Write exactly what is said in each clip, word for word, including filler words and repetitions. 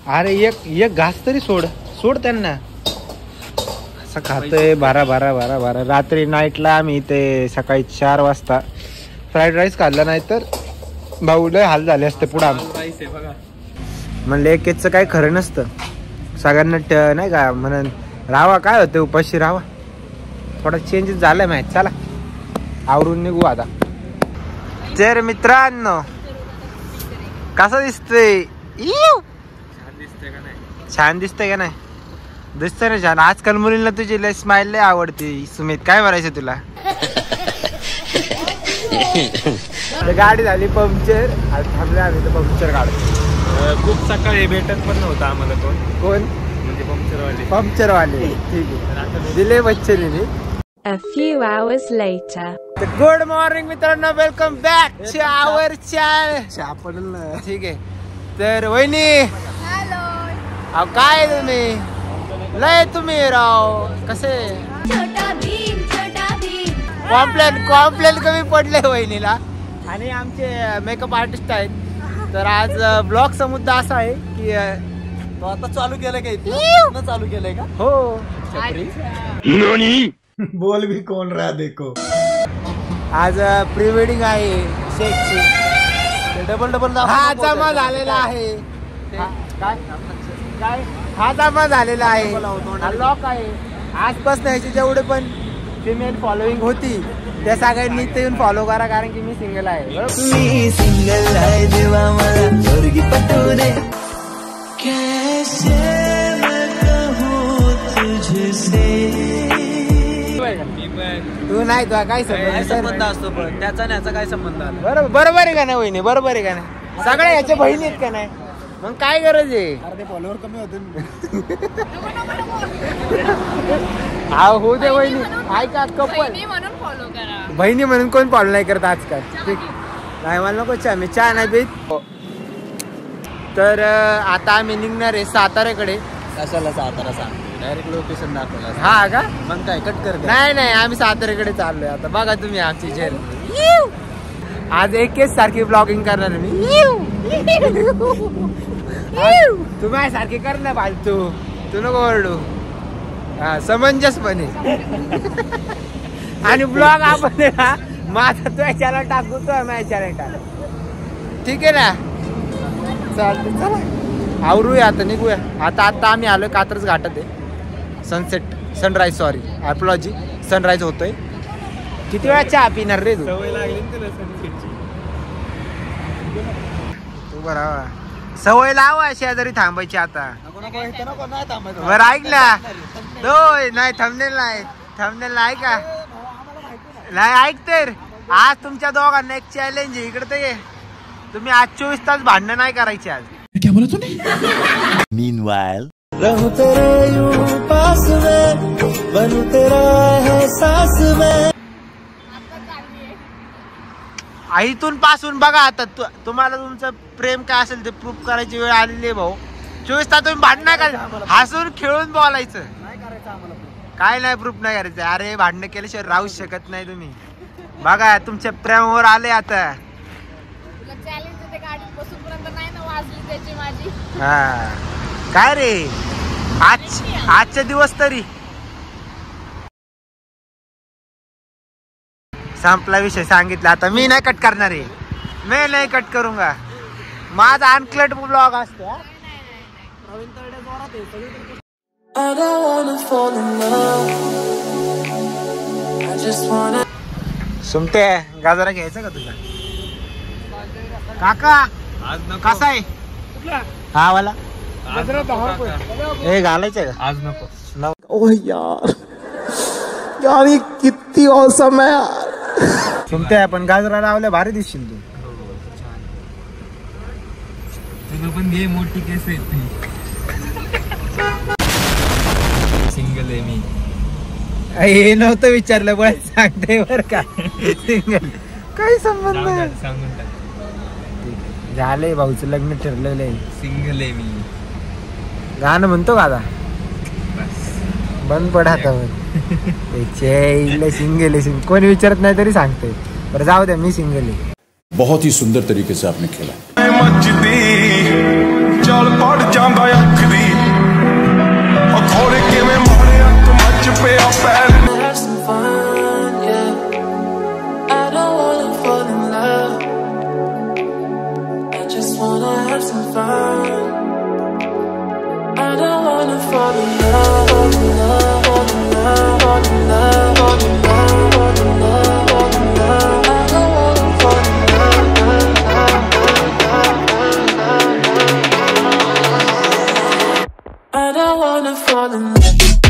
अरे एक एक घास तरी सोड सोड त्यांना. असं खातोय बारा बारा बारा बारा. रात्री नाईटला आम्ही इथे सकाळी चार वाजता फ्राईड राईस खाल्ला नाही तर भाऊ लय हाल झाले असते पुढे. म्हणलं एकेचं काही खरं नसतं. सगळ्यांना नाही का म्हणून राहावा काय होतं उपाशी राहावा. थोडा चेंजेस झालाय माहिती. चला आवरून निघू आता. तर मित्रांनो कसं दिसतंय? छान दिसतंय का नाही? दिसतंय ना छान. आजकाल मुलींना तुझी लय स्माइल लय आवडते. सुमित काय म्हणायचं तुला? गाडी झाली पंक्चर. थांबले आम्ही तर पंक्चर काढतो. खूप सकाळी भेटत पण नव्हतं आम्हाला. कोण कोण म्हणजे पंक्चरवाले पंक्चरवाले ठीक आहे दिले बच्चनीने. A few hours later. Good morning मित्रांनो. Welcome back to our channel. ठीक आहे. तर वहिनी हॅलो. अहो काय तुम्ही लय तुम्ही राव कसे छोटा भीम छोटा भीम. कॉम्प्लेन कॉम्प्लेन कमी पडले वहिनीला. आणि आमचे मेकअप आर्टिस्ट आहेत. तर आज ब्लॉगचा मुद्दा असा आहे की तो आता चालू केलं का? चालू केलंय का? हो. बोल भी कोण रहा देखो. आज प्री वेडिंग आहे शेखची. डबल डबल हा जमा झालेला आहे. काय काय हा जमा झालेला आहे. हा लॉक आहे. आजपासून ह्याची जेवढे पण फिमेल फॉलोईंग होती त्या सगळ्यांनी इथे येऊन फॉलो करा. कारण की मी सिंगल आहे. मी सिंगल आहे देवा मला जोरगी पटवणे. कैसे मैं कहूँ तुझसे. तू नाही तुला काय संबंध असतो पण त्याचा न्याचा काय संबंध आला? बरोबर बरोबर आहे का नाही वहिनी? बरोबर आहे का नाही? सगळ्या याच्या बहिणी आहेत का नाही? मग काय गरज आहे? अरे ते फॉलोवर कमी होते. हा हो दे वहिनी. ऐका कपल म्हणून फॉलो करा. बहिणी म्हणून कोण फॉलो नाही करत आजकाल. ठीक नाही मला नको चहा. मी चहा नाही पीत. तर आता आम्ही निघणार आहे साताऱ्याकडे. कशाला सातारा सांग? डायरेक्ट लोकेशन दाखवलं. हा का? मग काय कट कर. नाही नाही आम्ही साताऱ्याकडे चाललोय आता. बघा तुम्ही आमची जर्नी. आज एकेच सारखी ब्लॉगिंग करणार मी. तू माझ्या सारखी कर ना फालतू. तू नको ओरडू. हा समंजसपणे. आणि ब्लॉग आपण माझा तो याच्याला टाकू तो माझ्या टाकू. ठीक आहे ना? चालतं चला आवरूया आता निघूया. आता आता आम्ही आलोय कात्रज घाटात आहे. Sunset sunrise sorry apology sunrise होतोय. किती वेळा चहा पिणार रे तू? सवय लागली तुला सनसेटची. तू बरं सवय लावा शेजारी थांबायची आता. बरं ऐक ना. तो नाही थांबनेल नाही थांबनेल नाही का नाही. ऐक तर आज तुमच्या दोघांना एक चॅलेंज आहे. इकडे ते तुम्ही आज चोवीस तास भांडणं नाही करायची आज. क्या बोला तूने? Meanwhile, रहूं तेरे यूं पास में बनूं तेरा एहसास में. इथून पासून बघा आता तुम्हाला तुमचं प्रेम काय असेल ते प्रूफ करायची वेळ आलेली आहे भाऊ. चोवीस तास तुम्ही भांडणं करा. हसून खेळून बोलायचं. काय नाही प्रूफ नाही करायचं. अरे भांडणं केल्याशिवाय राहू शकत नाही तुम्ही. बघा तुमच्या प्रेमावर आले आता. हा काय रे आज आजचे दिवस तरी संपला विषय सांगितला. आता मी नाही कट करणार आहे. मी नाही कट करूंगा. माझा अनकट ब्लॉग असतो. सुमते गाजरा घ्यायचा का तुला? काका कसा आहे हा वाला? हे घालायचंय का आज नको. ओ यार यार किती औसम आहे यार. सुमते आपण गाजरा लावल्या भारी दिसशील तू. तुझं पण घे मोठी केस आहे. सिंगल आहे मी. हे नव्हतं विचारलं बळ सांगते बर का. सिंगल काही संबंध नाही. सांगून टाक. झालंय भाऊचं लग्न ठरलेलं आहे. सिंगल आहे मी. गाणं म्हणतो का आता? बंद पड हातावर. सिंगल आहे सिंगल कोणी विचारत नाही तरी सांगते. बरं जाऊ द्या मी सिंगल आहे. बहुत ही सुंदर तरीके से आपने खेला. मचदी चल पड़ जांदा fall in love, fall in love, fall in love, fall in love, fall in love, fall in love, fall in love. I don't wanna fall in love. I don't wanna fall in love.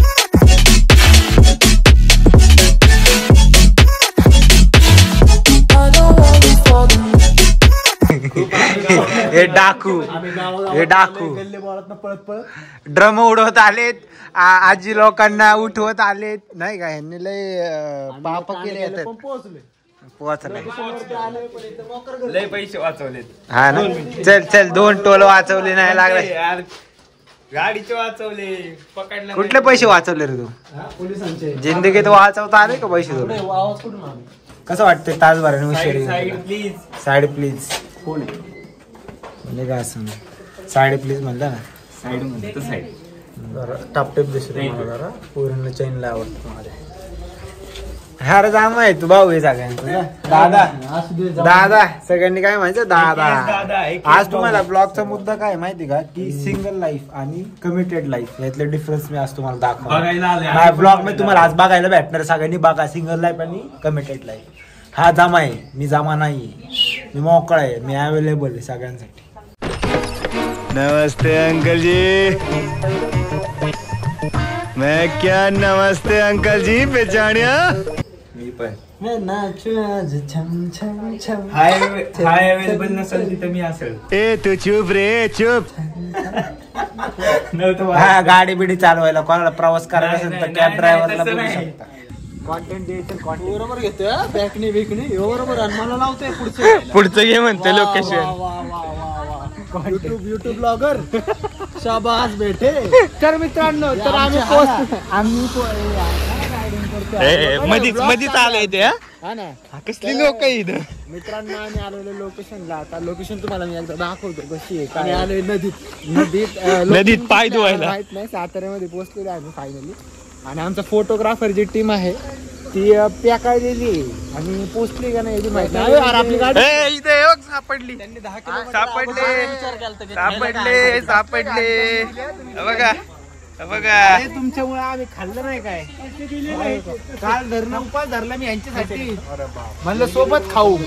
हे डाकू हे डाकू drum उडवत आलेत, आ- आजी लोकांना उठवत आलेत नाही का, ह्यांनी लय पाप केले पोहोचले लय पैसे वाचवलेत हा ना. चल चल दोन टोल वाचवले नाही लागले, गाडीचे वाचवले, पकडले कुठले पैसे वाचवले रे तू? पोलिसांचे जिंदगीत वाचवता आले का पैसे तुला? आवाज कुठून आला? कसं वाटतंय तासभराने उशीर? Side please. साईड प्लीज कोण आहे? म्हणजे काय असं साईड प्लीज म्हणलं ना. साईड मध्ये तो साईड. जरा टापटेप दिसत मला, जरा पूर्ण चैनला आवडतं माझ्या. हा रे जाम आहे तू भाऊ आहे सगळ्यांचा दादा. असू दे, जाऊ. दादा सगळ्यांनी काय म्हणायचं दादा. दादा, एक- आज तुम्हाला ब्लॉगचा मुद्दा काय माहिती का, की सिंगल लाईफ आणि कमिटेड लाईफ यातले डिफरन्स मी आज तुम्हाला बघायला आले. दाखवणार ब्लॉग मध्ये. तुम्हाला आज बघायला भेटणार, सगळ्यांनी बघा सिंगल लाईफ आणि कमिटेड लाईफ. हा जामा आहे, मी जामा नाही, मी मोकळा आहे, मी अवेलेबल आहे सगळ्यांसाठी. नमस्ते अंकल जी. मैं क्या नमस्ते अंकल जी पहचानिया? मी पण मैं नाचू आज छम छम छम. हाय हाय अवेलेबल नसेल तिथे मी असेल. ए तू चुप रे चुप. नव्हतं बा. हा गाडी बिडी चालवायला कोणाला प्रवास करायला नाही, असेल तर नाही, कॅब नाही, ड्रायव्हरला तसं बोलू नाही. शकता. कॉन्टेंट द्यायचं कॉन्टेंट बरोबर घेतोय हा, बॅकनी बिकनी ह्यो बरोबर आणि मला लावतोय पुढचं. पुढचं घे म्हणते वा, लोकेशन. वा, वा, वा, वा, वा. युट्यूब युट्यूब ब्लॉगर शाबास बेटे. तर मित्रांनो, तर आम्ही पोस्ट आम्ही पो- ए, guiding करतोय. मधीच मधीच आलंय ते. हा ना. कसली लोक इथं. मित्रांनो, आम्ही आलेलो लोकेशनला. आता लोकेशन तुम्हाला मी एकदा दाखवतो कशी आहे. आम्ही आलोय नदीत नदीत अं, नदीत location पाय कुठे धुवायला. आहे माहित नाही. साताऱ्यामध्ये पोहोचलेलो आहे आम्ही फायनली. आणि आमचा फोटोग्राफर जी टीम आहे ती अं, पॅकाळलेली आहे आणि पोहोचली का नाही याची माहिती नाही. अरे, आपली गाडी इथे सापडली सापडले सापडले सापडले बघा बघा. तुमच्यामुळे आम्ही खाल्लं नाही काय. काल धरणं उपास धरला मी यांच्यासाठी. म्हणलं सोबत खाऊ.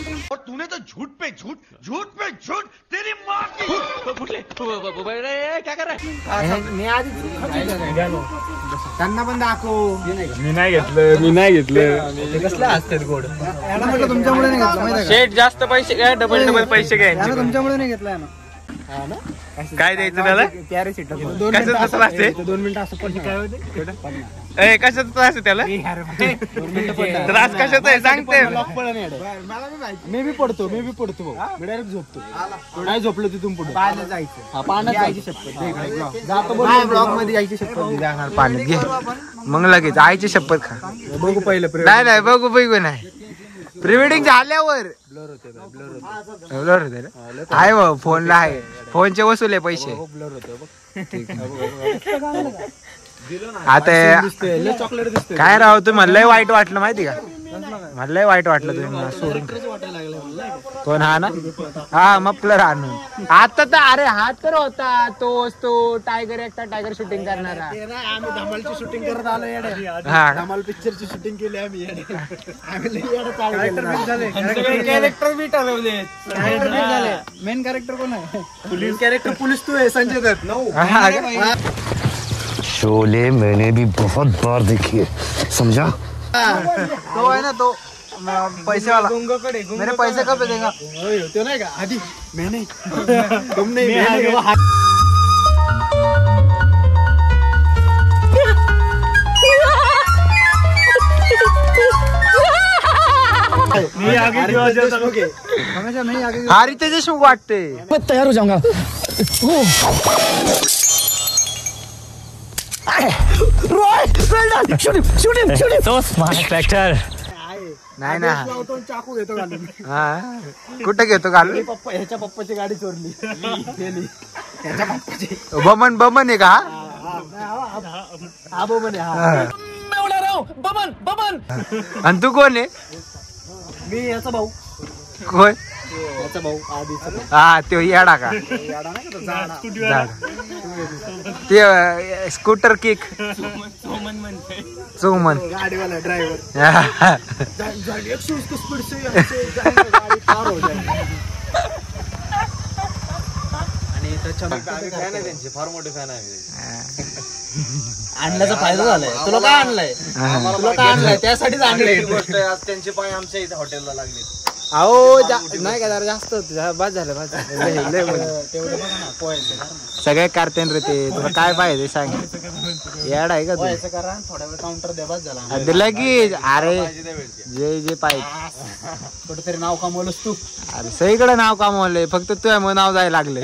मी आधी त्यांना पण दाखव. मी नाही घेतलं मी नाही घेतलं. कसले असतात गोड. याला म्हटलं तुमच्यामुळे नाही घेतलं माहिती शेट जास्त पैसे घ्या, डबल डबल पैसे आहे का? घ्यायचे. तुमच्यामुळे नाही घेतला ना. हा ना. काय द्यायचं त्याला? प्यारे सीट दोन कसं मिनिटं तसं असं- लागते? दोन मिनिटं असं पण काय होते. ए, कशाचं त्रास आहे त्याला? त्रास कशाचा आहे सांगते. मी बी पडतो मी बी पडतो भाऊ. मी डायरेक्ट झोपतो. नाही झोपलो तिथून पुढे पाण्यात जायचं. हा, पाण्यात जायची शपथ. जातो ब्लॉग मध्ये जायची शपथ. जाणार पाण्यात घे मग लगेच आईची शपथ खा. बघू पहिलं नाही नाही बघू बघू नाही. प्री वेडिंग झाल्यावर ब्लर होते ना. आहे भाऊ फोनला आहे, फोनचे वसूल पैसे. ठीक आहे. आता चॉकलेट दिसतोय. काय राव तुम्ही मला लय वाईट वाटलं माहिती का, मला लय वाईट वाटलं तुम्ही मला सोडून. कोण हा ना. हा मफलर आणून आता तर. अरे हा तर होता तोच तो टायगर एकटा टायगर शूटिंग करणारा. आम्ही धमालची शूटिंग करत आलो येडे. हा धमाल पिक्चरची शूटिंग केली आम्ही येडे. आम्ही लई येडे चालू केलं. कॅरेक्टर बी ठरवले. मेन कॅरेक्टर कोण आहे? पोलीस कॅरेक्टर पोलीस तू आहे संजय दत्त. हा का? शोले मैंने भी बहुत बार देखी है, समझा? तो आहे ना तो पैसे वाला. मेरे पैसे कब देगा? तो नाही का आधी मैं नहीं तुम नहीं मैं नहीं. वो हाथ- मी आगे जेव्हा जेव्हा हमेशा नहीं आगे. हारिते देशमुख वाटते. मैं तैयार हो जाऊंगा. तो स्मार्ट ट्रॅक्टर. नाही ना. चाकू घेतो घालून. हा कुठे घेतो घालून? पप्पा ह्याच्या पप्पाची गाडी चोरली. गेली. ह्याच्या पप्पाची. बमन बमन आहे का? हा बो म्हणे. हा बमन बमन. आणि तू कोण आहे? मी याचा भाऊ. कोण? याचा भाऊ आधीचा. हा तो येडा का? याडा नाही का तो, जाडा. झाड. ते स्कूटर किक चोमन गाडीवाला ड्रायव्हर एकशे उसको स्पीड से गाडी पार हो जाए. आणि त्याच्या फार मोठे फॅन आहे. आणल्याचा फायदा झालाय. तुला काय आणलाय? तुला काय आणलाय? त्यासाठीच आणलंय. गोष्ट आहे, आज त्यांचे पाय आमच्या इथे हॉटेलला लागले. अहो नाही का जरा जास्त होत. बाद झालं बाद झालं. तेवढं बघा ना पोहायचं सगळे कारतेन रे ते. तुला काय पाहिजे सांग. याड आहे का तू? पोहायचं करा थोड्या वेळ काउंटर द्या. बाद झाला. दिलं की अरे जे जे पाहिजे कुठेतरी नाव कमवलंस तू. अरे सगळीकडे नाव कमावलंय. फक्त तुझ्या मग नाव जायला लागले.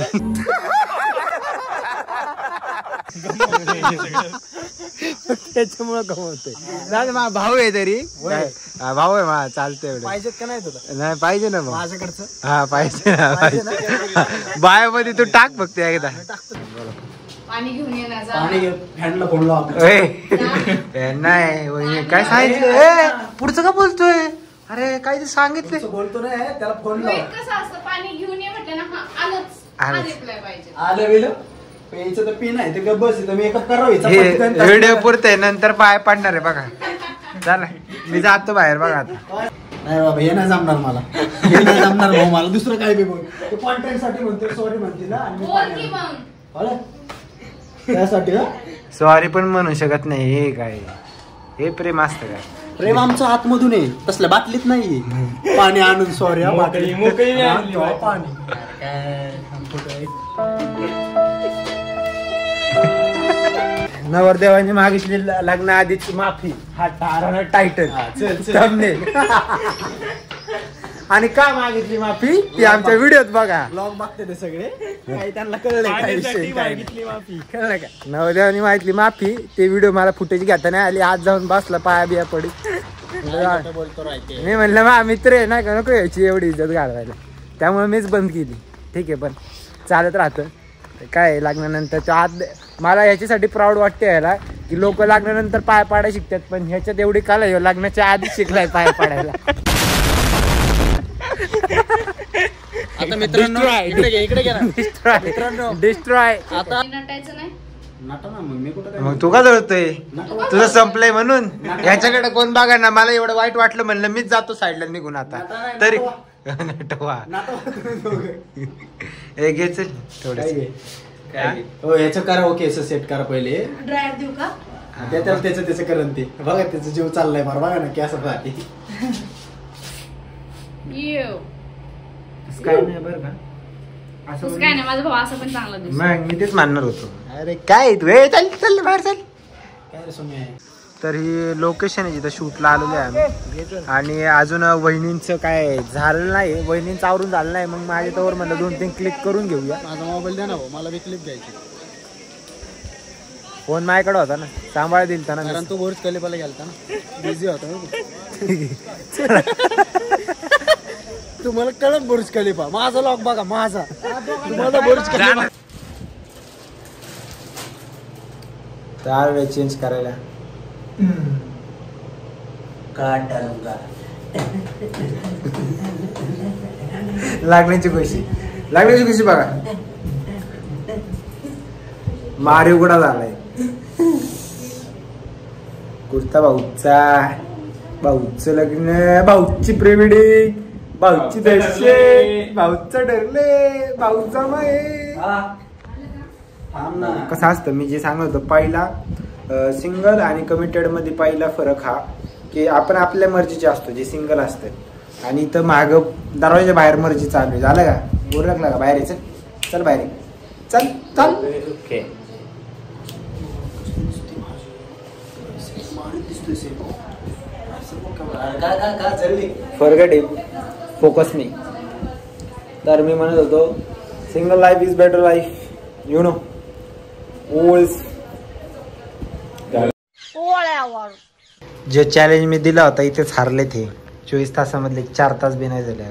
त्याच्यामुळे कमवतोय. माझा भाऊ आहे तरी भाऊ आहे मा चालतंय एवढं. पाहिजेत का नाही तुला? नाही पाहिजे ना मग माझ्याकडचं हा पाहिजे ना पाहिजे. बायामध्ये तू टाक फक्त एकदा. पाणी घेऊन ये ना जा. पाणी फॅनला फोन लाव. नाही वहिनी काय सांगितलं पुढचं का बोलतोय. अरे काय ते सांगितलं बोलतो ना त्याला फोन तू लाव. एक कसं असतं पाणी घेऊन ये म्हटलं ना हा आलंच. आलंच. हा रिप्लाय पाहिजे. आलं बिलं याचं तर पिन आहे ते गप्प बस. मेकअप करावं. व्हिडिओ पुरते नंतर पाय पडणार आहे बघा. चला मी जातो बाहेर बघा आता. नाही बाबा हे नाही जमणार मला. हे नाही जमणार भाऊ मला. दुसरं काय बी बोल. ते कॉन्टेंट साठी म्हणते सॉरी म्हणते ना. आणि मी बोल पाणी की मग. आलं? त्यासाठी ना सॉरी पण म्हणू शकत नाही. हे काय हे प्रेम असतं काय. प्रेम आमचं आतमधून आहे. तसल्या बाटलीत नाही. पाणी आणून सॉरी बाटली मोकळी आणली बाई. पाणी काय नवरदेवाने मागितली लग्न आधीची माफी. हा टारा टायटल आणि का मागितली माफी ती आमच्या व्हिडिओत बघा. ब्लॉग बघते ते सगळे. काही त्यांना कळलंय काय विषय काय नाही. कळलं का. नवरदेवाने मागितली माफी. ते व्हिडिओ मला फुटेज घेता नाही आली. आज जाऊन बसला पाया बिया पडी. बोलतो राहते. मी म्हणलं मा मित्र आहे ना का नको यायची एवढी इज्जत घालवायला. त्यामुळे मीच बंद केली. ठीक आहे पण चालत राहतं. काय लागल्यानंतर आत मला ह्याच्यासाठी प्राऊड वाटते यायला की लोक लागल्यानंतर पाय पाडायला शिकतात. पण ह्याच्यात एवढी कला आहे लग्नाच्या आधीच शिकलाय पाय पाडायला. आता मित्रांनो इकडे घे इकडे घे ना. मित्रांनो डिस्ट्रॉय. आता नटायचं नाही. नाटा ना मग मी कुठं मग तू का जळतोय. तुझं संपलंय म्हणून. ह्याच्याकडे कोण बघा ना. मला एवढं वाईट वाटलं म्हणलं मीच जातो साईडला निघून आता तरी नटवा. हे घे चल थोडं. हो याचं करा. ओके सेट करा पहिले. ड्रायर देऊ का. त्याच्यावर त्याचं त्याचं करण ते बघा. त्याचा जीव चाललाय बरं बघा ना की असं राहते. येऊ. काय नाही बरं का. तसं काय नाही. माझा भाऊ असं पण चांगला दिसतो. मग मी तेच मानणार होतो. अरे काय तू हे चल चल बाहेर चल. काय रे सोन्या. तर ही लोकेशन आहे जिथं शूटला आलेलो आहे आम्ही. आणि अजून वहिनींचं काय झालं नाही. वहिनींचं आवरून झालं नाही. मग माझ्या तोवर म्हणलं दोन तीन क्लिक करून घेऊया. माझा मोबाईल द्या ना भाऊ. मला बी क्लिप घ्यायची. फोन माझ्याकडे होता ना. सांभाळ दिल ना. कारण तू बुर्ज खलिफाला गेलता ना. बिझी होता तुम्हाला कळत बुर्ज खलिफा. माझा लॉक बघा माझा. तुम्हाला बुर्ज खलिफा. चार वेळ चेंज करायला लागण्याची खुशी. लागण्याची खुशी बघा. मारी उघडा झालाय. कुर्ता भाऊचा. भाऊचं लग्न. भाऊची प्रेमिडिंग. भाऊची दर्शे. भाऊचं ठरले. भाऊचा माये. कसं असतं मी जे सांगत होतो पहिला सिंगल आणि कमिटेड मध्ये पहिला फरक हा की आपण आपल्या मर्जीचे असतो जे सिंगल असतं. आणि इथं माग दरवाजा बाहेर मर्जी चालू आहे. झालं का. बोर लागला का बाहेर यायचं. चल बाहेर चल चल. Okay forget it. Focus me. तर मी म्हणत होतो single life is better life. You know ओल्स. जो चॅलेंज मी दिला होता इथेच हारले ते. चोवीस तासामधले चार तास बी नाही झाले.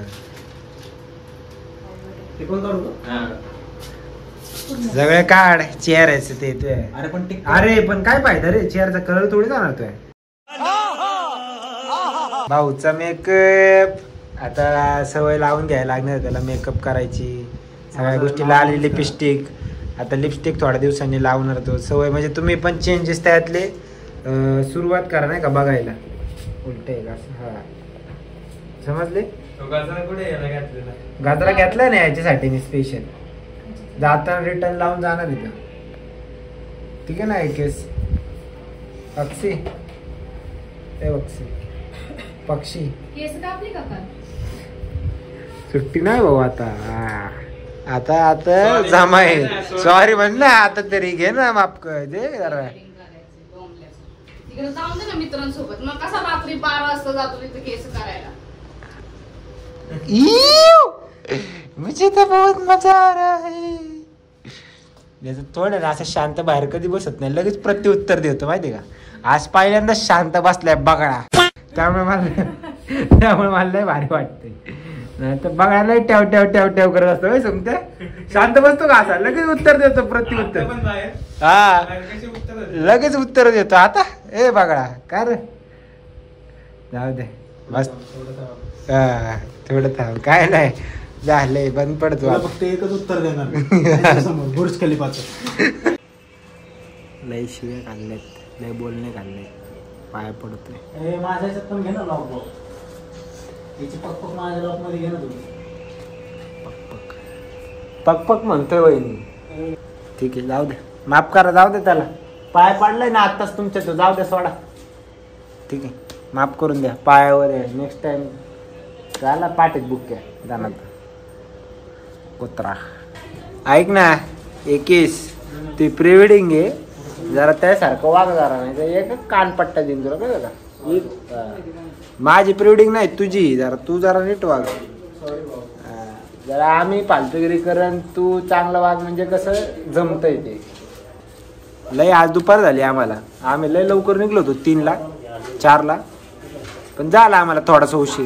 सगळे काढ. चेअर आहे ते. अरे पण अरे पण काय फायदा रे. चेअरचा कलर थोडी जाणार तोय. भाऊचा मेकअप आता सवय लावून घ्यायला लागणार त्याला मेकअप करायची. सगळ्या गोष्टी लाल लिपस्टिक आता लिपस्टिक थोड्या दिवसांनी लावणार तो सवय म्हणजे तुम्ही पण चेंजेस त्यातले अं, सुरुवात करा नाही का बघायला. उलट आहे का असं? हा समजले. गाजरा घेतला नाही याच्यासाठी मी स्पेशल जाताना रिटर्न लावून जाणार इथं. ठीक आहे ना. एक केस पक्षी ए पक्षी पक्षी केस कापली का काल? सुट्टी नाही भाऊ आता. आता आता जमा आहे. सॉरी म्हण ना आता तरी घे ना माफ कर दे जरा. तिकडे जाऊन दे ना मित्रांसोबत. मग कसा रात्री बारा वाजता जातो तिथे केस करायला. मुझे तो बहुत मजा आ रहा है. थोडं ना असं शांत बाहेर कधी बसत नाही लगेच प्रत्युत्तर देतो माहिती का. आज पहिल्यांदा शांत बसलाय बघा त्यामुळे मला त्यामुळे मला लय भारी वाटतंय. नाही तर बघायला ठेव ठेव ठेव ठेव करत असतो समजा. शांत बसतो का असा लगेच उत्तर देतो प्रत्युत्तर. हा लगेच उत्तर देतो. आता ए बघा काय रे जाऊ दे बस हा थोडं थांब काय नाही झालंय बंद पडतो. फक्त एकच उत्तर देणार समोर बुर्ज खलिफाचं. लय शिव्या काढल्यात लय बोलणे काढले पाया पडतोय. ए माझ्या ह्याच्यात पण घे ना लॉक बॉक्स. याची पक पक माझ्या लॉक मध्ये घे ना तुम्ही. पक पक म्हणतोय वहिनी. ठीक आहे जाऊ दे माफ करा जाऊ दे त्याला. पाय पडलाय ना आत्ताच तुमच्या तो जाऊ दे सोडा. ठीक आहे माफ करून द्या पायावर आहे. नेक्स्ट टाइम झाला पाठीत बुक आहे जाणार कुत्रा. ऐक ना एकीस ती प्री वेडिंग आहे जरा त्यासारखं वाग जरा नाही तर एक कानपट्टा देईन तुला कळलं का. माझी प्री वेडिंग नाही तुझी जरा तू जरा नीट वाग. जरा आम्ही फालतूगिरी करण तू चांगलं वाग म्हणजे कसं जमतंय ते. लय आज दुपार झाली आम्हाला. आम्ही लय लवकर निघलो होतो तीनला चारला पण झाला आम्हाला थोडासा उशीर.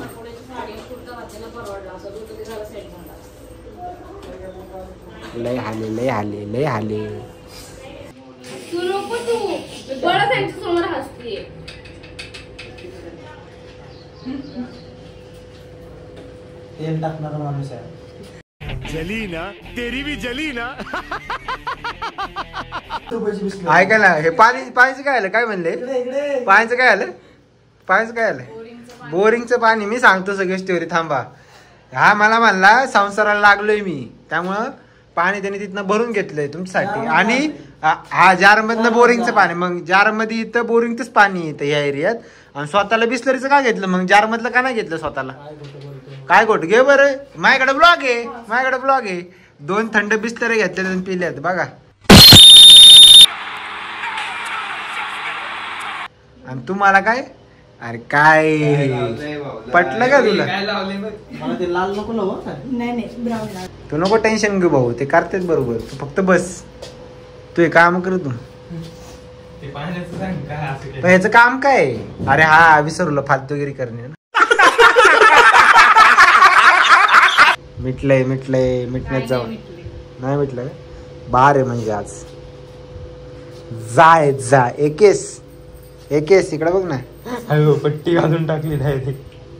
लय हाले लय हाले लय हाले. तू नको तू बरं त्यांच्या समोर हसतीये. तेल टाकणारा माणूस आहे. जली ना तेरी भी जली ना. ऐका ना हे पाणी पाण्याचं काय आलं काय म्हणले पाण्याचं काय आलं पाण्याचं काय आलं. बोरिंगचं पाणी मी सांगतो सगळी स्टोरी थांबा. हा मला म्हणला संसाराला लागलोय मी त्यामुळं पाणी त्यांनी तिथनं भरून घेतलंय तुमच्यासाठी. आणि हा जार मधनं बोरिंगचं पाणी मग जार मध्ये इथं बोरिंगचंच पाणी येतं या एरियात. आणि स्वतःला बिस्लरीचं का घेतलं मग जार मधलं का नाही घेतलं स्वतःला. काय गोट घे बरं माझ्याकडे ब्लॉग आहे माझ्याकडे ब्लॉग आहे. दोन थंड बिस्लरी घेतले पिल्यात बघा. आणि तुम्हाला काय अरे काय पटलं का तुला. मला ते लाल नको लावू. नाही नाही ब्राऊन. तू नको टेन्शन घेऊ भाऊ ते करतेच बरोबर. तू फक्त बस तू हे काम कर तू. ह्याचं काम काय अरे हा विसरलो फालतूगिरी करणे. मिटलंय मिटलंय मिटण्यात जाऊन नाही मिटलं का बार आहे म्हणजे आज जाय जा एकेस एकेस इकडे बघ ना. पट्टी घालून टाकली नाही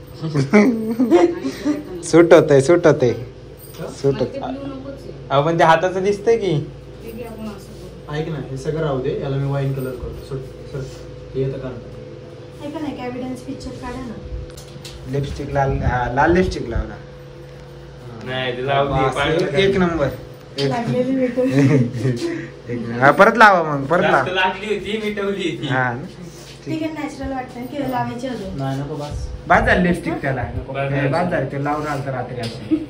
सुट होतय सुट होतय सुट होत. पण ते हाताचं दिसतंय की. ऐक ना हे सगळं राहू दे याला मी वाईन कलर करतो. सुट सुट हे येतं काढतो. ऐका ना एव्हिडन्स पिक्चर काढा ना. लिपस्टिक लाल लाल लिपस्टिक लावला एक नंबर. परत लावा मग परत लावा. लागली होती मिटवली होती. हा ठीक आहे नॅचरल वाटतं की लावायची अजून. नाही नको बस बाद झाली लिपस्टिक त्याला बाद झाली ते लावून आलं रात्री असं.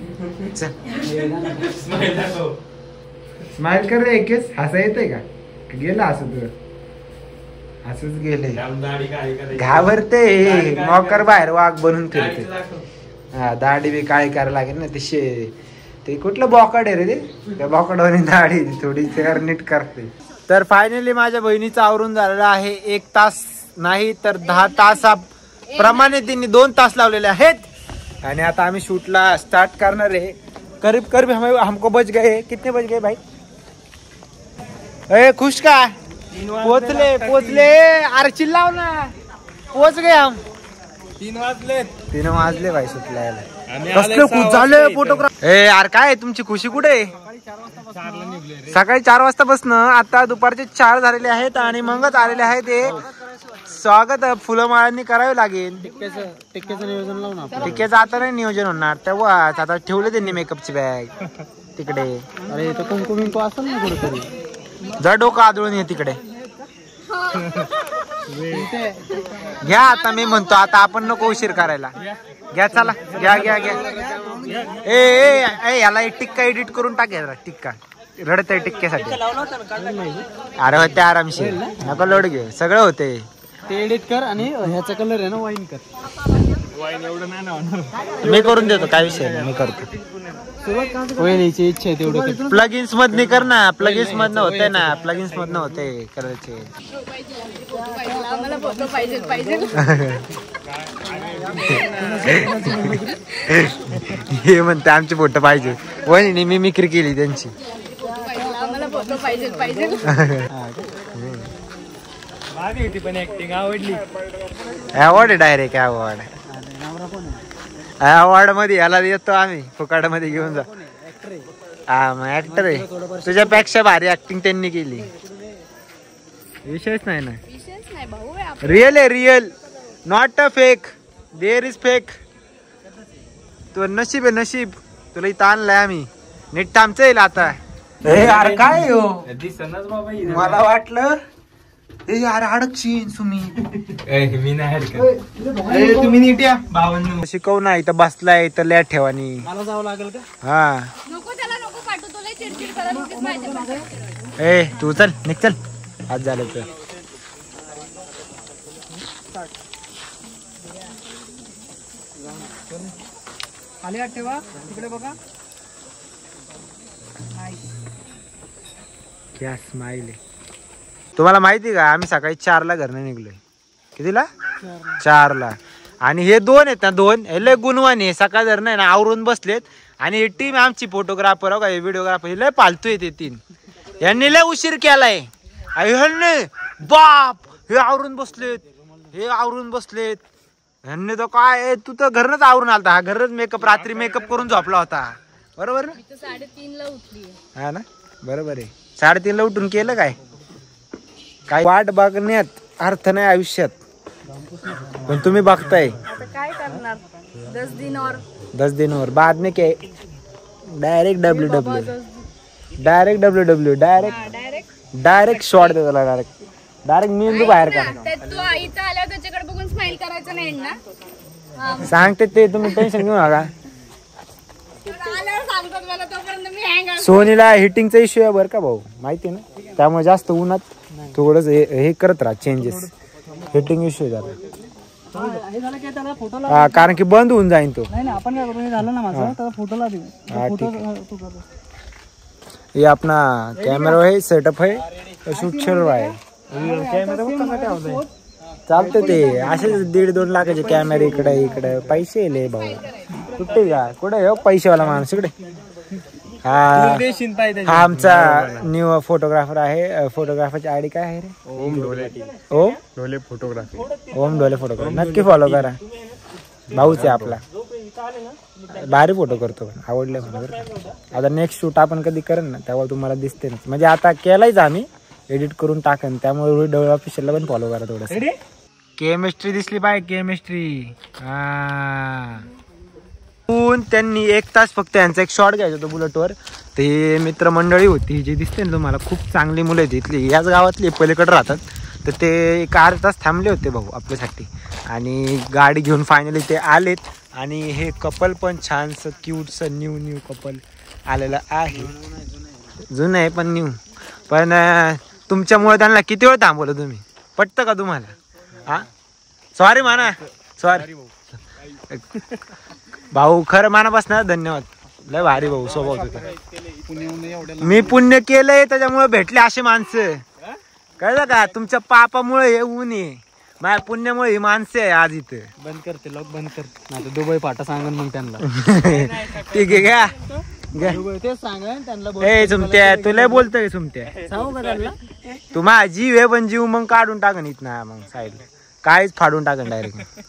स्माइल कर रे एकेच हसा येतंय का गेला असं तुझं असंच गेले घाबरते मॉकर बाहेर वाघ बनून फिरते. हा दाढी बी काळी करायला लागेल ना ते शे ते कुठलं बॉकड आहे रे ते त्या बॉकडवानी दाढी थोडी नीट करते. तर फायनली माझ्या बहिणीचं आवरून झालेलं आहे. एक तास नाही तर दहा तासा प्रमाणे तिने दोन तास लावलेले आहेत. आणि आता आम्ही शूटला स्टार्ट करणार आहे. करीब करीब हमें हमको बच गए कितने बज गए भाई. ए खुश का पोचले पोचले अरे चिल्लाव ना पोच गए हम. तीन वाजले तीन वाजले भाई सुटला कसले खुश झाले फोटोग्राफ. ए यार काय तुमची खुशी कुठे सकाळी चार वाजता बसणं आता दुपारचे चार झालेले आहेत आणि मगच आलेले आहेत ते स्वागत फुलमाळांनी करावे लागेल. टिक्क्याचं नियोजन लावून आपण. टिक्क्याचं आता नाही नियोजन होणार तेव्हाच. आता ठेवले त्यांनी मेकअपची बॅग तिकडे. अरे इथं कुंकू बिंकू असेल ना कुठेतरी. जर डोकं आदळून ये तिकडे. घ्या आता मी म्हणतो आता आपण नको उशीर करायला. घ्या चला घ्या घ्या घ्या. ए ए याला एक टिक्का एडिट करून टाकायला. टिक्का रडत आहे टिक्क्यासाठी. अरे होते आरामशीर नको लोड घे सगळं होते. ते एडिट कर आणि ह्याचा कलर आहे ना वाईन कर. वाईन एवढं नाही ना होणार. मी करून देतो काय विषय नाही मी करतो. वहिनीची इच्छा आहे तेवढं. प्लगिन्स मधनी कर ना. प्लगिन्स मधनं होते ना. प्लगिन्स मधनं होते करायचे. आम्हाला फोटो पाहिजे पाहिजे. हे म्हणते आमचे फोटो पाहिजे. वहिनी मिमिक्री केली त्यांची. आम्हाला फोटो पाहिजे पाहिजे. भारी होती पण ऍक्टिंग आवडली. अवॉर्ड आहे डायरेक्ट अवॉर्ड. अवॉर्ड मध्ये याला येतो आम्ही फुकाट मध्ये घेऊन जा. हा मग ऍक्टर आहे. तुझ्यापेक्षा भारी ऍक्टिंग त्यांनी केली. विषयच नाही ना. विशेष नाही भाऊ आहे आपला. रिअल आहे real not a fake. There is fake. तू नशीब आहे नशीब. तुला इथं आणलंय आम्ही. नीट आमचं येईल आता. अरे काय हो दिसनच बाबा. मला वाटलं ए अरे अडकशीन तुम्ही. मी नाही तुम्ही नीट या. बावन्न शिकव ना इथं बसलाय इथं लॅट ठेवानी. मला जावं लागेल का. हा नको त्याला नको पाठवू. तुला चिडचिड करायला नकोच माहिती. ए तू चल निघ चल. आज झालं तर खाली हात ठेवा तिकडे बघा. क्या स्माइल आहे. तुम्हाला माहिती का आम्ही सकाळी चारला घरनं निघलोय. कितीला चारला. आणि हे दोन आहेत ना दोन हे लय गुणवान आहे. सकाळ जर नाही ना आवरून बसलेत. आणि ही टीम आमची फोटोग्राफर हो का व्हिडिओग्राफर लय पालतू येते तीन. यांनी लय उशीर केलाय. बाप हे आवरून बसलेत. हे आवरून बसलेत. यांनी तो काय तू तर घरनच आवरून आलता. हा घरच मेकअप रात्री मेकअप करून झोपला होता. बरोबर ना. साडेतीन ला उठली. हा ना बरोबर आहे. साडेतीन ला उठून केलं काय काय वाट बघण्यात अर्थ नाही आयुष्यात. पण तुम्ही बघताय. आता काय करणार. दस दिन और दस दिन और बाद में क्या direct W W direct W W direct direct direct short देतो डायरेक्ट डायरेक्ट मेंदू बाहेर काढ. तू इथं आल्यावर त्याच्याकडे बघून स्माइल करायचं नाही ना. सांगते ते तुम्ही टेन्शन घेऊ नका. आल्यावर सांगतात मला तोपर्यंत मी हँग. सोनीला हिटिंगचा इश्यू आहे बरं का भाऊ माहिती ना. त्यामुळे जास्त उन्हात थोडस हे करत राहा चेंजेस. हिटिंग इश्यू झाला हा कारण की बंद होऊन जाईन तो. नाही आपण काय करू. झालं ना माझं तर फोटोला देऊ. फोटो ये अपना कैमरा है सेटअप है शूट चल रहा है. कॅमेरा चालतं ते असे दीड दोन लाखाचे कॅमेरे इकडे इकडे पैसे ले भाऊ. कुठे का कुठे हो पैसेवाला माणूस इकडे. हा हा आमचा न्यू फोटोग्राफर आहे. फोटोग्राफरची आयडी काय आहे रे. ओम ढोले. ओम ढोले फोटोग्राफी. ओम ढोले फोटोग्राफर नक्की फॉलो करा. भाऊच आहे आपला. भारी फोटो करतो पण आवडले म्हणून. आता नेक्स्ट शूट आपण कधी करेन ना तेव्हा तुम्हाला दिसते ना. म्हणजे आता केलायच आम्ही एडिट करून टाकन. त्यामुळे रोहित ढवळे ऑफिशियलला पण फॉलो करा थोडंसं. केमिस्ट्री दिसली बाय केमिस्ट्री. हा त्यांनी एक तास फक्त यांचा एक शॉट घ्यायचा होता बुलेटवर. ते मित्रमंडळी होती जी दिसते ना तुम्हाला खूप चांगली मुलं आहेत इथली याच गावातली पलीकडे राहतात. तर ते एक अर्धा तास थांबले होते भाऊ आपल्यासाठी. आणि गाडी घेऊन फायनली ते आलेत. आणि हे कपल पण छानसं क्यूटचं न्यू न्यू कपल आलेलं आहे. जुनं आहे पण न्यू. पण तुमच्यामुळे त्यांना किती वेळ थांबवलं तुम्ही. पटतं का तुम्हाला. हा सॉरी म्हणा सॉरी भाऊ. खरं मनापासून धन्यवाद. लय भारी भाऊ स्वभाव तुझा. मी पुण्य केलंय त्याच्यामुळे भेटले असे माणसं. कळलं का तुमच्या पापामुळे हे ऊन आहे. माझ्या पुण्यामुळे ही माणसं आहे आज इथं. बंद करते लोक बंद करते. नाही दुबई पाटा सांगन मग त्यांना. ठीक आहे घ्या तेच सांगा त्यांना. ए सुमत्या तुला बोलतोय सुमत्या. सांगू का त्यांना. तू माझा जीव आहे पण जीव मग काढून टाकन इथं मग साईडला. काहीच फाडून टाकन डायरेक्ट.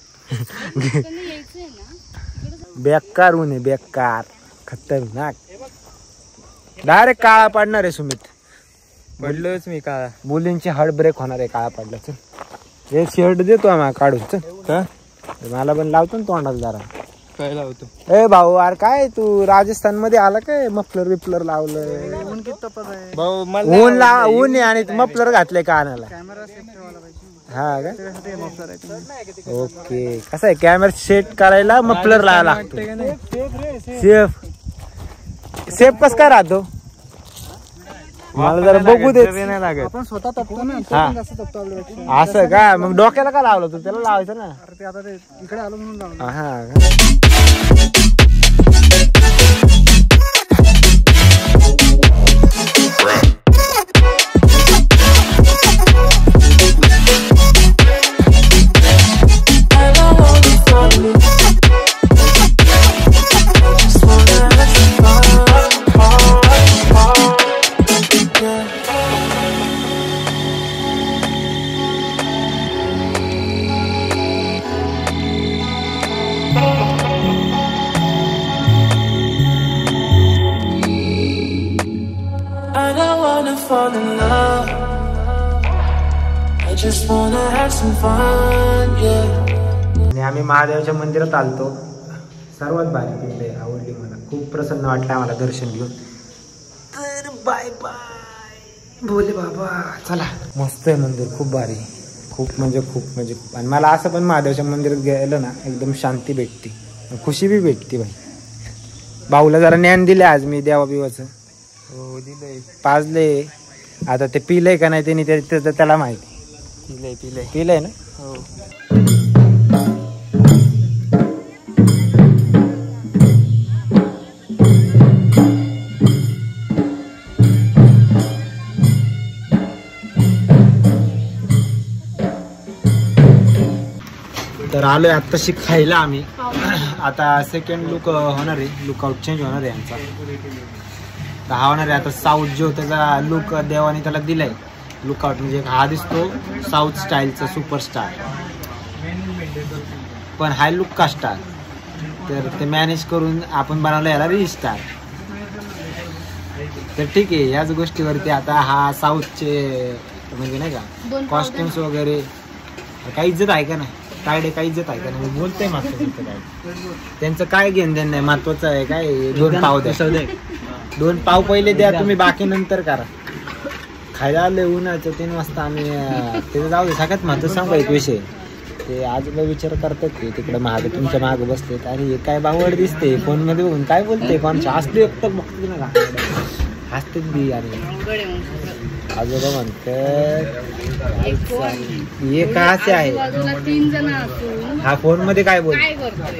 बेकार ऊन आहे बेकार खतरनाक. डायरेक्ट काळा पडणार आहे सुमित. पडलोच मी काळा. मुलींची हार्ट ब्रेक होणार आहे काळा पडला. चल हे शर्ट देतो आम्हाला काढून. चल का मला पण लावतो ना तोंडाला जरा. काय लावतो? ए भाऊ अरे काय तू राजस्थान मध्ये आला काय? मफलर बिफलर लावलं. ऊन किती तपत आहे. भाऊ मला ऊन ला ऊन आहे आणि मफलर घातले कानाला. कॅमेरा सेट ठेवायला पाहिजे. हा का त्यासाठी मफलर आहे तुम्ही. ओके. कसं आहे कॅमेरा सेट करायला मफलर लावायला लागतो. सेफ सेफ कस काय राहतो मला जरा बघू दे. नाही लागत. आपण स्वतः तपतो ना. तो हा. पण जास्त तपतो आपल्यापेक्षा. असं का? मग डोक्याला का लावलं तू? त्याला लावायचं ना. अरे ते आता ते इकडे आलो म्हणून लावलं. हा का? I don't wanna fall in love. I just wanna have some fun, yeah. आणि आम्ही महादेवाच्या मंदिरात आलतो. सर्वात भारी पिंड आहे. आवडली मला. खूप प्रसन्न वाटलं आम्हाला दर्शन घेऊन. तर बाय बाय बोले बाबा. चला मस्त आहे मंदिर. खूप भारी. खूप म्हणजे खूप म्हणजे आणि मला असं पण महादेवाच्या मंदिरात गेलं ना एकदम शांती भेटते. खुशी बी भेटते भाई. भाऊला जरा ज्ञान दिले आज मी देवा बिवाचं. हो दिलंय. पाजले. आता ते पिलंय का नाही त्यांनी ते त्याला माहिती. पिलंय पिलंय पिलंय ना. हो. तर आलोय आत्ताशी खायला आम्ही. आता सेकंड लुक होणार आहे. लुकआउट चेंज होणार आहे यांचा. तर हा होणार आहे आता साऊथ जो त्याचा लुक देवाने त्याला दिलाय. लुकआउट म्हणजे हा दिसतो साऊथ स्टाईलचा सुपरस्टार. पण हा लुक का स्टार. तर ते मॅनेज करून आपण बनवलं याला री स्टार. तर ठीक आहे. याच गोष्टीवरती आता हा साऊथचे म्हणजे नाही का कॉस्ट्युम्स वगैरे काही इज्जत आहे का नाही. काय काही इज्जत आहे का नाही. मी बोलतोय मागचं काय त्यांचं काय घेणं देणं नाही. महत्वाचं आहे काय दोन पाव द्या. दोन पाव पहिले द्या तुम्ही. बाकी नंतर करा. खायला आले उन्हाचं तीन वाजता आम्ही ते जाऊ दे. सगळ्यात महत्वाचं सांगू एक विषय. ते आजोबा विचार करतात ते तिकडे महाग तुमच्या मागे बसते. अरे काय बावड दिसते फोन मध्ये बघून काय बोलते कोणच्या हसते एकतर बघते ना हसते बी. आणि आजोबा म्हणतात हे का असे आहे. तीन जण असून हा फोन मध्ये काय बोल काय करतोय?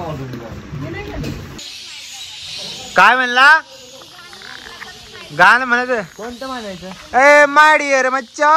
काय म्हणला गाणं म्हणत कोणतं म्हणायचं? ए माय डिअर मच्छा.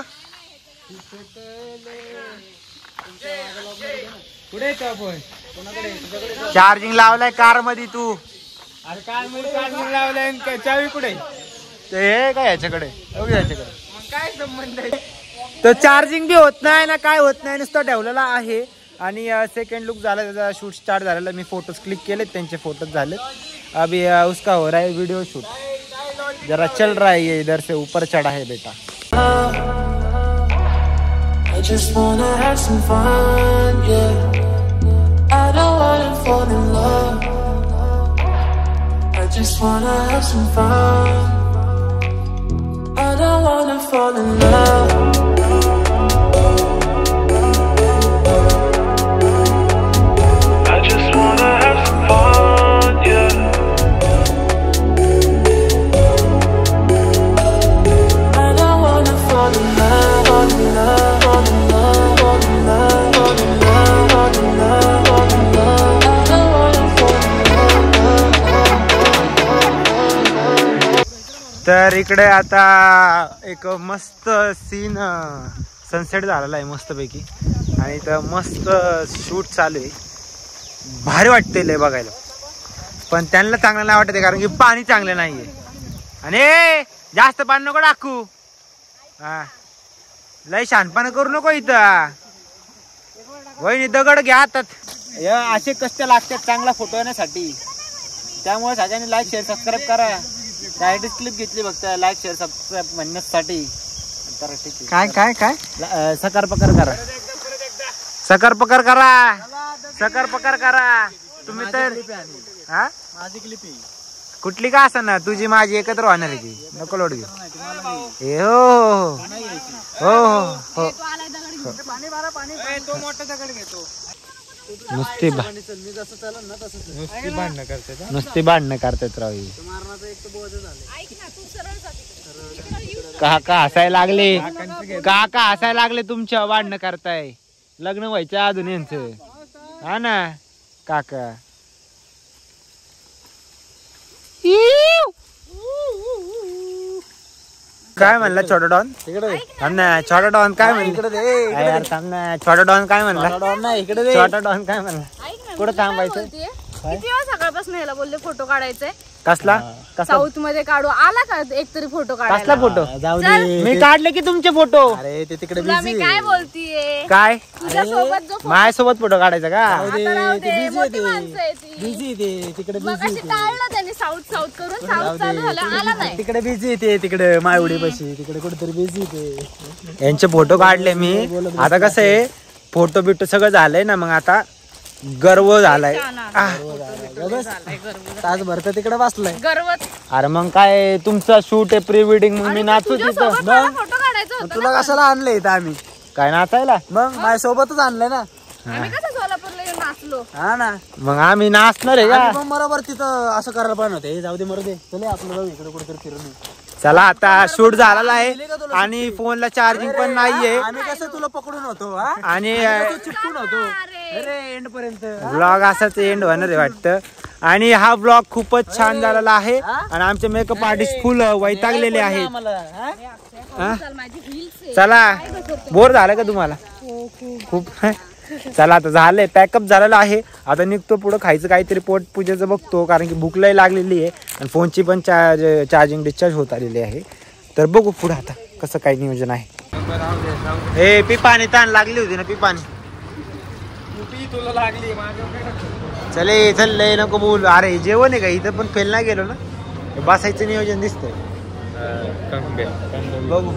कुठे येतो आपण? चार्जिंग लावलाय कार मध्ये तू. अरे काय मध्ये चार्जिंग लावलंय. चावी कुठे? ते हे काय याच्याकडे याच्याकडे काय संबंध आहे? तर चार्जिंग बी होत नाही ना काय होत नाही नुसतं ठेवलेला आहे. आणि सेकंड लुक झाला त्याचा शूट स्टार्ट झालेला. मी फोटोज क्लिक केले त्यांचे फोटोज झाले. अभी उसका हो रहा है वीडियो शूट. जरा चल रहा है ये इधर से ऊपर चढ़ा है बेटा. I just wanna have some fun, yeah. I don't wanna fall in love. I just wanna have some fun. I don't wanna fall in love. I just wanna have some fun, yeah. I don't wanna fall in love, fall in love. तर इकडे आता एक मस्त scene sunset झालेला आहे मस्तपैकी. आणि इथं मस्त शूट चालू आहे. भारी वाटते लय बघायला. पण त्यांना चांगलं नाही वाटत कारण की पाणी चांगलं नाहीये. आणि जास्त पाणी नको टाकू. हा लय शहाणपणा करू नको इथं. वहिनी दगड घ्या हातात. असे कष्ट लागतात चांगला फोटो येण्यासाठी. त्यामुळे सगळ्यांनी लाईक शेअर सबस्क्राईब करा. डायरेक्ट क्लिप घेतली फक्त लाईक शेअर सबस्क्राईब म्हणण्यासाठी. तर ठीक आहे. काय काय काय अं, सकार पकार करा. सकर पकर करा सकर पकर करा तुम्ही तर हा माझी क्लिप आहे. कुठली का असं ना तुझी माझी एकत्र होणार आहे ती. नको लोड घेऊ. ए हो हो हो हो नुसती भा- नुसती भांडणं करते का? नुसती भांडणं करतात राव ही. काका हसायला लागले काका हसायला लागले तुमच्या भांडणं करताय. लग्न व्हायचं अजून यांचं. हा ना काका. काय म्हणला छोटा डॉन थांब ना. छोटा डॉन काय म्हणला यार थांब ना. छोटा डॉन काय म्हणला इकडे छोटा डॉन काय म्हणला कुठं थांबायचं. किती वेळा सकाळपासून यायला बोलले फोटो काढायचे. कसला कसला साऊथ मध्ये काढू आला का एक तरी फोटो कसला काढायला. फोटो. जाऊ दे. मी काढले की तुमचे फोटो. अरे ते तिकडे तुला मी काय बोलतीये. काय तुझ्या सोबत जो फोटो माझ्यासोबत फोटो काढायचा का. आता राहू दे, मोठी माणसं आहे ती. बिझी ते तिकडे मग अशी टाळलं त्यांनी साऊथ साऊथ करून साऊथ चालू झालं आला नाही. तिकडे बिझी ते तिकडे मायवडी पाशी तिकडे कुठेतरी बिझी ते. यांचे फोटो काढले मी. आता कसं आहे फोटो बिटो सगळं झालंय ना मग आता गर्व झालाय. आह. तासभर तर तिकडे बसलाय. गर्वत अरे मग काय तुमचा शूट आहे प्री वेडिंग मग मी नाचू तिथं. तुझ्यासोबत मला फोटो काढायचा होता तुला कशाला आणलंय इथं आम्ही. काय नाचायला मग माझ्यासोबतच आणलंय ना. आम्ही कसं सोलापूरला येऊन नाचलो. हा ना. मग आम्ही नाचणार आहे आणि का. मग बरोबर तिथं असं करायला पण होते. जाऊ दे मरू दे. चले आपलं जाऊ इकडे कुठेतरी फिरून येऊ. चला आता शूट झालेला आहे आणि फोनला चार्जिंग पण नाहीये आम्ही कसं तुला पकडून होतो हा? आणि तू चिटकून होतो. अरे एंड पर्यंत. ब्लॉग असाच एंड होणार आहे वाटतं. आणि हा ब्लॉग खूपच छान झालेला आहे आणि आमचे मेकअप आर्टिस्ट फुल वैतागलेले आहेत. आम्हाला हा? हा? चल माझी हिल्स आहे. चला बोर झालं का तुम्हाला खूप. चला आता झालंय पॅकअप झालेलं आहे. आता निघतो पुढं खायचं काहीतरी पोट पूजेचं बघतो कारण की भूक लय लागलेली आहे आणि फोनची पण चार्ज चार्जिंग डिस्चार्ज होत आलेली आहे. तर बघू पुढं आता कसं काय नियोजन आहे. हे पिपाणी ताण लागली होती ना पिपाणी. तुला लागली चले चल लय नको बोल. अरे जेवण आहे का इथं पण फेल नाही गेलो ना. बसायचं नियोजन दिसतंय. बघू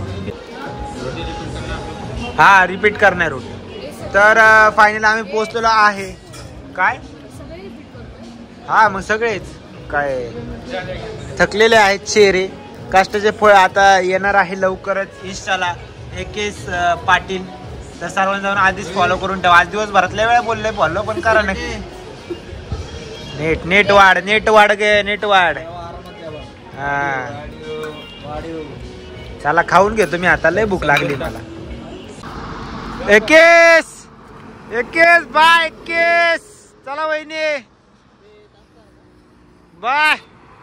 हा रिपीट करणार रोटी. तर फायनल आम्ही पोहोचलेलो आहे. काय हा मग सगळेच काय थकलेले आहेत चेहरे. कष्टाचे फळ आता येणार आहे लवकरच इंस्टाला एकेस पाटील. तर सर्वांना जाऊन आधीच फॉलो करून ठेवा. आज दिवसभरातल्या वेळा बोलले फॉलो पण करा नक्की. नेट नेट वाढ नेट वाढ गे नेट वाढ. हा चला खाऊन घेतो मी आता लय भूक लागली मला. एकेस एकेस बाय एकेस. चला वहिनी बाय.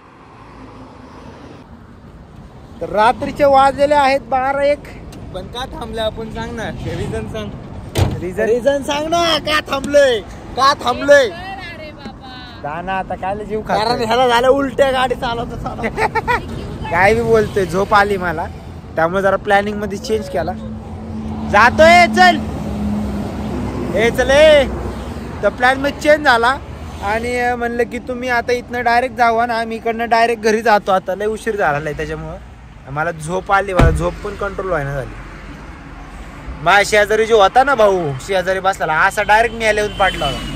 तर रात्रीचे वाजलेले आहेत बारा एक. पण का थांबलं आपण सांग ना. रिझन सांग. रिझन रिझन सांग ना. का थांबलोय का थांबलोय. अरे बाबा दाना आता काय जीव कारण खात ह्याला झालं उलट्या गाडी चालवत चालवत. काय बी बोलतोय. झोप आली मला त्यामुळे जरा प्लॅनिंग मध्ये चेंज केला. जातोय चल हे चले. तर प्लॅन मध्ये चेंज झाला आणि म्हणलं की तुम्ही आता इथनं डायरेक्ट जावा ना. आम्ही इकडनं डायरेक्ट घरी जातो. आता लय उशीर झालेला आहे त्याच्यामुळं मला झोप आली. मला झोप पण कंट्रोल व्हायला झाली. माझ्या शेजारी जो होता ना भाऊ शेजारी बसला असा डायरेक्ट मी येऊन पाडला होता.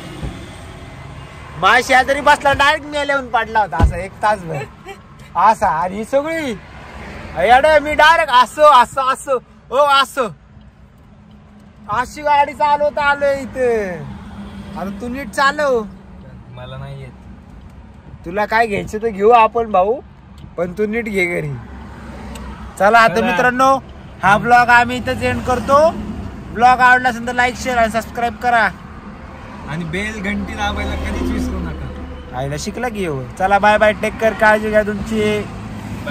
माझ्या शेजारी बसला डायरेक्ट मी येऊन पाडला होता असा एक तासभर असा. आणि ही सगळी अडे मी डायरेक्ट असं असं असं ओ असं अशी गाडी चालवत आलोय इथे. अरे तू नीट चालव. मला नाही येत. तुला काय घ्यायचं तर घेऊ आपण भाऊ पण तू नीट घे घरी. चला आता मित्रांनो हा ब्लॉग आम्ही इथंच एंड करतो. ब्लॉग आवडला असेल तर लाईक शेअर आणि सबस्क्राईब करा आणि बेल घंटी दाबायला कधीच विसरू नका. आईला शिकला की येऊ. चला बाय बाय टेक केअर. काळजी घ्या तुमची.